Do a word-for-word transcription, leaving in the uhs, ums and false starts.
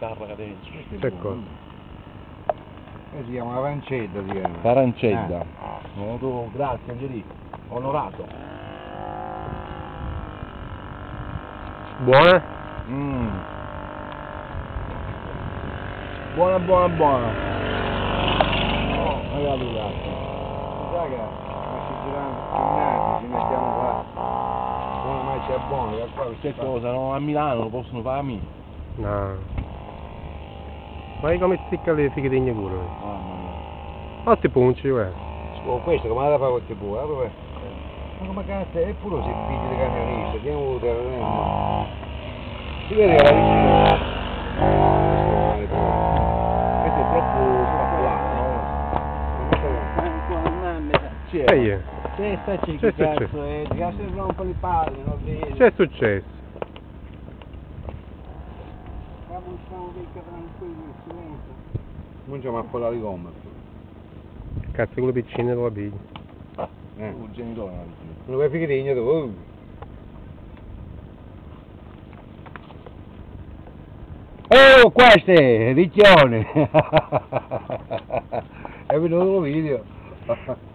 carra che dentro. Che cosa? Eh, si chiama arancetta, si chiama. Arancetta. Eh. Eh, tu, grazie Angelì, onorato. Buona? Mm. Buona, buona, buona. Oh, magari grazie. Sai che ma ci girando giornate, ci mettiamo qua. Una macchia buona, che qua Queste cose no, a Milano lo possono fare a me. No. Ma come sticca le fighettine pure? Mamma mia. Ma ti punci, guarda. Oh, questo come la fa queste pure, eh, dov'è? Ma come cazzo è? Eppure si figli di camionista, andiamo a terreno. Si vede che la vicina. Questo è troppo spaccato, no? Sì, E eh. io? Che sta Che che è cazzo successo? è? Ti cazzo di rompo le palle, non vedi? Che è successo? Cominciamo a collare i gomma. Cazzo, quello piccino lo pigli. Eh. Un genitore non dice. Non vai fighettino tu. Oh. Oh, questo è ricchione! È venuto un video.